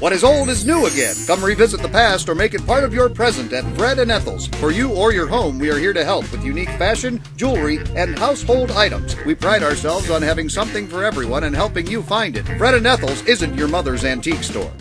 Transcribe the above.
What is old is new again. Come revisit the past or make it part of your present at Fred and Ethel's. For you or your home, we are here to help with unique fashion, jewelry, and household items. We pride ourselves on having something for everyone and helping you find it. Fred and Ethel's isn't your mother's antique store.